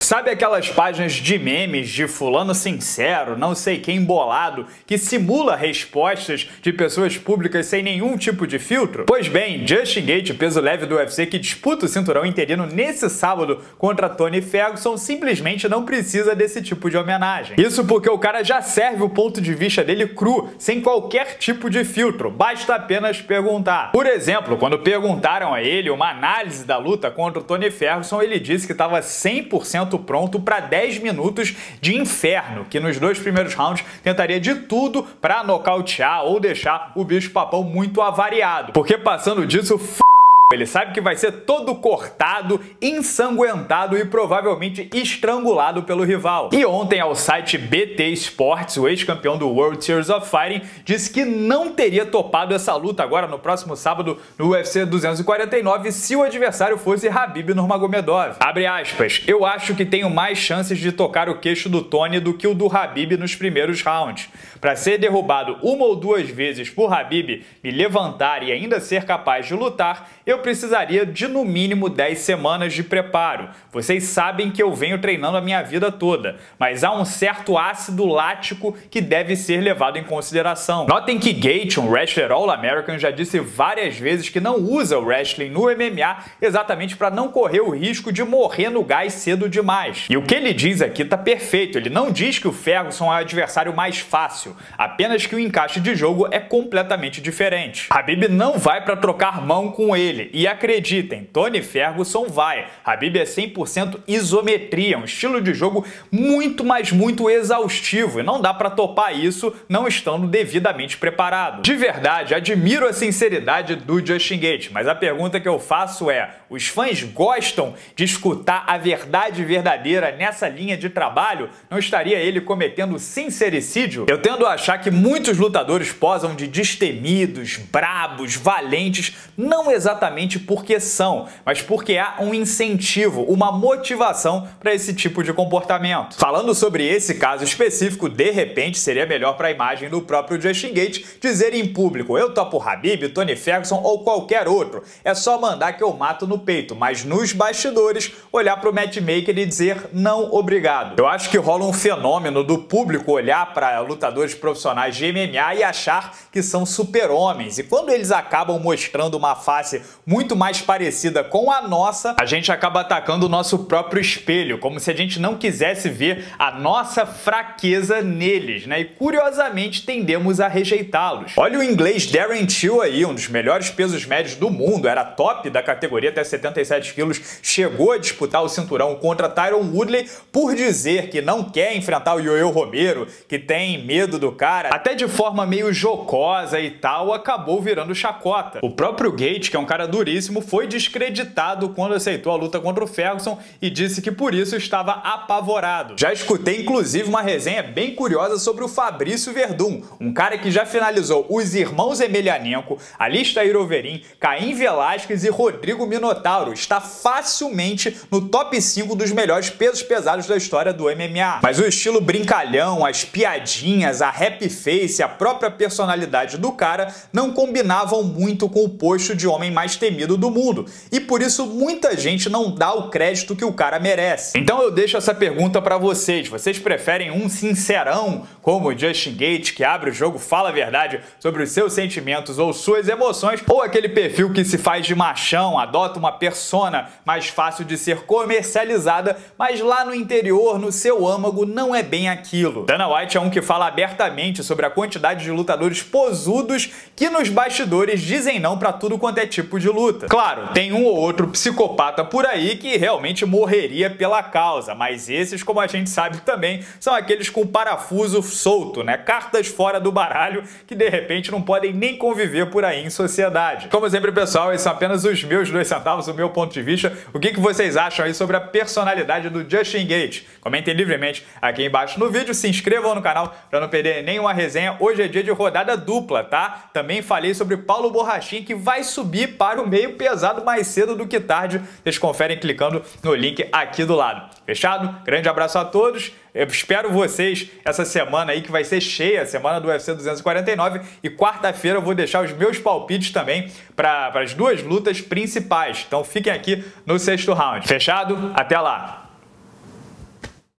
Sabe aquelas páginas de memes de fulano sincero, não sei quem bolado, que simula respostas de pessoas públicas sem nenhum tipo de filtro? Pois bem, Justin Gaethje, peso leve do UFC, que disputa o cinturão interino nesse sábado contra Tony Ferguson, simplesmente não precisa desse tipo de homenagem. Isso porque o cara já serve o ponto de vista dele cru, sem qualquer tipo de filtro, basta apenas perguntar. Por exemplo, quando perguntaram a ele uma análise da luta contra o Tony Ferguson, ele disse que estava 100% pronto para 10 minutos de inferno, que nos 2 primeiros rounds tentaria de tudo para nocautear ou deixar o bicho-papão muito avariado, porque passando disso, ele sabe que vai ser todo cortado, ensanguentado e provavelmente estrangulado pelo rival. E ontem, ao site BT Sports, o ex-campeão do World Series of Fighting disse que não teria topado essa luta agora no próximo sábado no UFC 249 se o adversário fosse Khabib Nurmagomedov. Abre aspas, eu acho que tenho mais chances de tocar o queixo do Tony do que o do Khabib nos primeiros rounds. Para ser derrubado 1 ou 2 vezes por Khabib, me levantar e ainda ser capaz de lutar, eu precisaria de no mínimo 10 semanas de preparo. Vocês sabem que eu venho treinando a minha vida toda, mas há um certo ácido lático que deve ser levado em consideração. Notem que Gaethje, um wrestler All-American, já disse várias vezes que não usa o wrestling no MMA exatamente para não correr o risco de morrer no gás cedo demais. E o que ele diz aqui tá perfeito, ele não diz que o Ferguson é o adversário mais fácil, apenas que o encaixe de jogo é completamente diferente. Khabib não vai para trocar mão com ele, e acreditem, Tony Ferguson vai. Khabib é 100% isometria, um estilo de jogo muito, mas muito exaustivo, e não dá para topar isso não estando devidamente preparado. De verdade, admiro a sinceridade do Justin Gaethje, mas a pergunta que eu faço é, os fãs gostam de escutar a verdade verdadeira nessa linha de trabalho? Não estaria ele cometendo sincericídio? Eu tendo a achar que muitos lutadores posam de destemidos, brabos, valentes, não exatamente porque são, mas porque há um incentivo, uma motivação para esse tipo de comportamento. Falando sobre esse caso específico, de repente seria melhor para a imagem do próprio Justin Gaethje dizer em público, eu topo Khabib, Tony Ferguson ou qualquer outro, é só mandar que eu mato no peito, mas nos bastidores olhar para o matchmaker e dizer não obrigado. Eu acho que rola um fenômeno do público olhar para lutadores profissionais de MMA e achar que são super-homens, e quando eles acabam mostrando uma face muito mais parecida com a nossa, a gente acaba atacando o nosso próprio espelho, como se a gente não quisesse ver a nossa fraqueza neles, né? E curiosamente tendemos a rejeitá-los. Olha o inglês Darren Till aí, um dos melhores pesos médios do mundo, era top da categoria até 77 quilos, chegou a disputar o cinturão contra Tyron Woodley por dizer que não quer enfrentar o Yoel Romero, que tem medo do cara, até de forma meio jocosa e tal, acabou virando chacota. O próprio Gaethje, que é um cara duríssimo, foi descreditado quando aceitou a luta contra o Ferguson e disse que por isso estava apavorado. Já escutei inclusive uma resenha bem curiosa sobre o Fabrício Werdum, um cara que já finalizou os irmãos Emelianenko, Alistair Overeem, Caim Velasquez e Rodrigo Minotauro. Está facilmente no top 5 dos melhores pesos pesados da história do MMA. Mas o estilo brincalhão, as piadinhas, a happy face, a própria personalidade do cara não combinavam muito com o posto de homem mais temido do mundo, e por isso muita gente não dá o crédito que o cara merece. Então eu deixo essa pergunta pra vocês, vocês preferem um sincerão como o Justin Gaethje, que abre o jogo, fala a verdade sobre os seus sentimentos ou suas emoções, ou aquele perfil que se faz de machão, adota uma persona mais fácil de ser comercializada, mas lá no interior, no seu âmago, não é bem aquilo? Dana White é um que fala abertamente sobre a quantidade de lutadores posudos que nos bastidores dizem não pra tudo quanto é tipo de luta. Claro, tem um ou outro psicopata por aí que realmente morreria pela causa, mas esses, como a gente sabe também, são aqueles com parafuso solto, né? Cartas fora do baralho que de repente não podem nem conviver por aí em sociedade. Como sempre, pessoal, esses são apenas os meus 2 centavos, o meu ponto de vista. O que vocês acham aí sobre a personalidade do Justin Gaethje? Comentem livremente aqui embaixo no vídeo, se inscrevam no canal para não perder nenhuma resenha. Hoje é dia de rodada dupla, tá? Também falei sobre Paulo Borrachinha, que vai subir para o meio pesado mais cedo do que tarde. Vocês conferem clicando no link aqui do lado. Fechado? Grande abraço a todos. Eu espero vocês essa semana aí, que vai ser cheia, a semana do UFC 249, e quarta-feira eu vou deixar os meus palpites também para as 2 lutas principais. Então fiquem aqui no 6º round. Fechado? Até lá!